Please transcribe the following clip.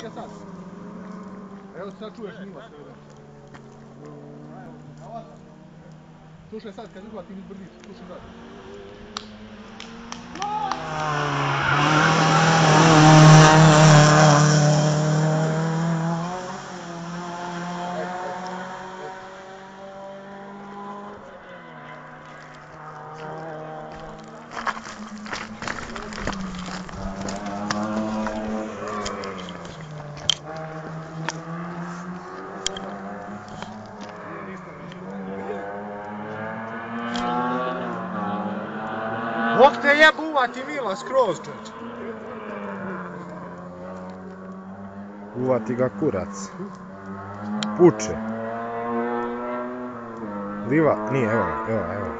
ga sad. Evo sad čuješ Mila sve da. Slušaj sad kad uhvatim iz brdicu, slušaj dalje. Bog te jebuvati Mila skroz čoč. Uvati ga kurac. Puče. Liva, nije, evo.